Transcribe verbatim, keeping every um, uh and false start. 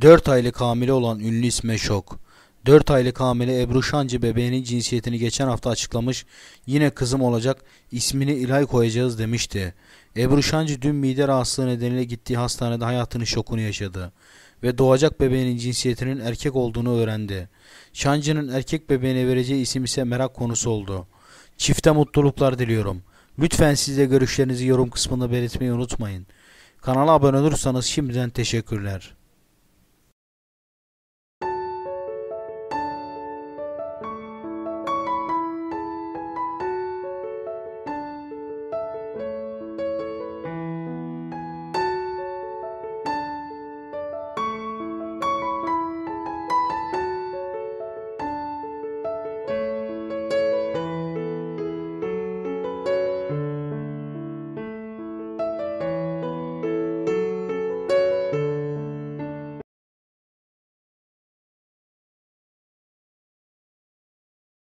dört aylık hamile olan ünlü isme şok. dört aylık hamile Ebru Şancı bebeğinin cinsiyetini geçen hafta açıklamış. Yine kızım olacak, ismini İlay koyacağız demişti. Ebru Şancı dün mide rahatsızlığı nedeniyle gittiği hastanede hayatının şokunu yaşadı ve doğacak bebeğinin cinsiyetinin erkek olduğunu öğrendi. Şancı'nın erkek bebeğine vereceği isim ise merak konusu oldu. Çifte mutluluklar diliyorum. Lütfen siz de görüşlerinizi yorum kısmında belirtmeyi unutmayın. Kanala abone olursanız şimdiden teşekkürler.